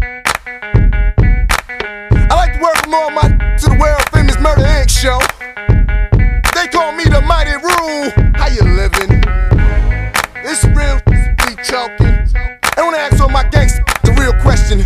I like to welcome all my to the world famous Murder Inc. show. They call me the Mighty Rule. How you living? It's real, we talking. I wanna ask all my gangsters the real question.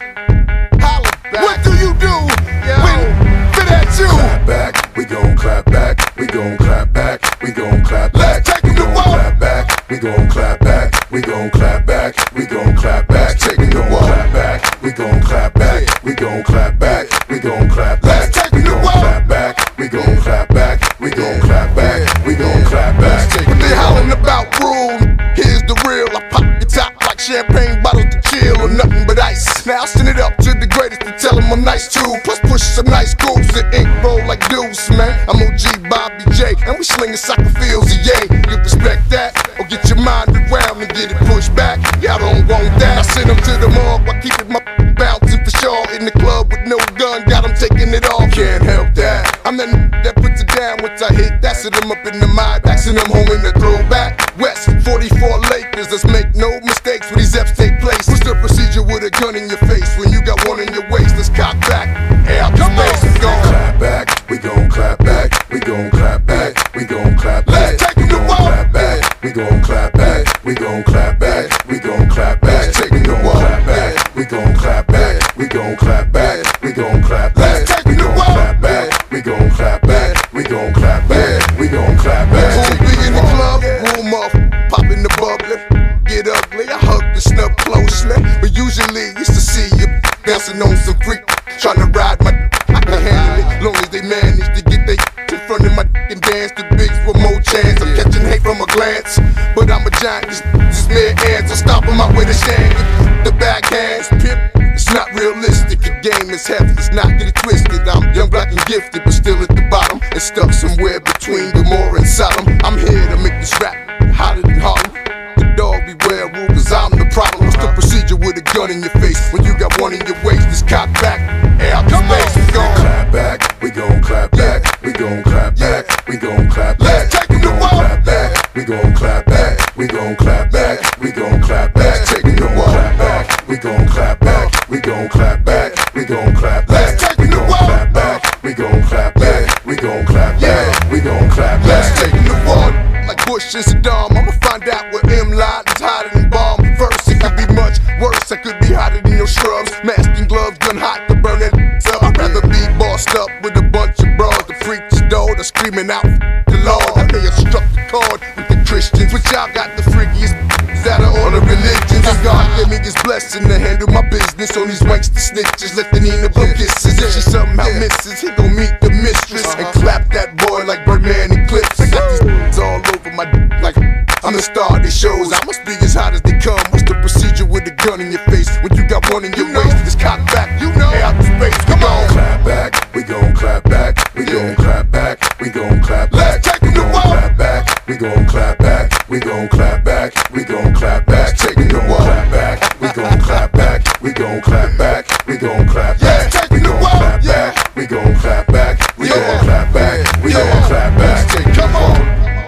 Holla back. What do you do when fit at you? Clap back, we gon' clap back. We gon' clap back, we gon' clap back. Let's take it to war. Clap back, we gon' clap back. We gon' clap back, we gon' clap back. Take it to war. Clap back, we gon' clap back. We gon' clap back, we gon' clap back. Let's take it to war. Clap back, we gon' clap back. We gon' clap back, we gon' clap back. When they hollering about rule, here's the real. I pop your top like champagne bottles to chill or nothing but ice. Now I send it up to the greatest to tell them I'm nice too. Plus push some nice grooves and ink roll like deuce, man. I'm OG Bobby J, and we slinging soccer fields, yay. You respect that, or get your mind around and get it pushed back. Y'all don't want that. I send them to the morgue while keeping my bouncing for sure. In the club with no gun, got them taking it off. Can't help that. I'm the that puts it down once I hit. That's it, I'm up in the mind, backing them home in the throwback. West 44 Lakers, let's make no mistakes when these F's take place. What's the procedure with a gun in your face when you got one in your waist? Let's cock back, air out the space, we gon' clap back, we gon' clap back. We gon' clap back, we gon' clap back. Let's take it to war. Clap back, we gon' clap back. We gon' clap back, we gon' clap back. Let's take it to war. Clap back, we gon' clap back. We gon' clap back, we gon' clap back. Let's take it to war. Clap back, we gon' clap back. We gon' clap back, we gon' clap back. Who be in the club, room off, popping the bubbly, get ugly, I hug the snub closely. But usually used to see you bouncing on some freak, trying to ride my I can handle it, long as they manage to get they in front of my and dance. The bigs with more chance of catching hate from a glance. But I'm a giant, this mere ants, I'll stop on my way to shame. The backhands, pimp, it's not realistic. The game is heavy, let's not get it twisted. I'm young, black, and gifted, but still at the bottom. And stuck somewhere between Gomorrah and Sodom. I'm here to make this rap hotter than Harlem. The dog beware rule, cause I'm the problem. What's the procedure with a gun in your face when you got one in your waist? Just cock back, air out the space, we gon' clap back, we gon' clap back. We gon' clap back, we gon' clap back. Let's take it to war. Clap back, we gon' clap back. We gon' clap back, we gon' clap back. Let's take it to war. Clap back, we gon' clap back. We gon' clap back, we gon' clap back. Let's take it to war. Clap back, we gon' clap back. We gon' clap back, we gon' clap Let's back. take it to war. Like Bush and Saddam, I'ma find out where M lied is hotter than bomb. First, it could be much worse, I could be hotter than your scrubs. Mask and gloves, gun hot to burn it up. I'd rather be bossed up with a bunch of bras. The preacher's door, they're screaming out the Lord. I may have struck the chord with the Christians, but y'all got the freakiest out of all the religions. And God gave me His blessing to handle my business on these wanks the snitches. Let the Nina blow kisses. If she somehow misses, he gon' meet the mistress and clap that boy like Birdman and Clips. I got these all over my like I'm the star of these shows. I must be as hot as they come. What's the procedure with a gun in your face when you got one in your waist? Just cock back, you know, air out the space. Come on, Clap back, we gon' clap back. We gon' clap back, we gon' clap back. Let's take it to war. Clap back, we gon' clap back. We gon' clap back, we gon' clap back. Let's take it to war. Clap back, we gon' clap back. We gon' clap back, we gon' clap back. Let's take it to war. Clap Yeah. back, we gon' clap back. We gon' Yeah. clap back, we gon' Yeah. clap back. Let's take it. Come on,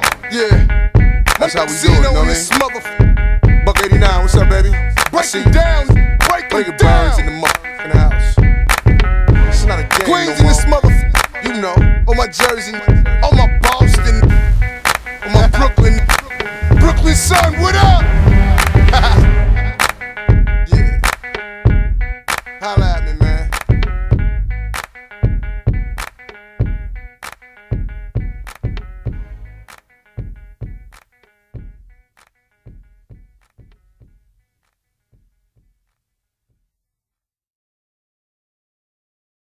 yeah. That's how we do it, know what I mean? Buck 89, what's up, baby? Break it down, break it down. In the motherfucking house. It's not a game. Queens in this motherfucker, you know. On my Jersey, on my Boston, on my Brooklyn. Brooklyn son, what up? Yeah. Holla at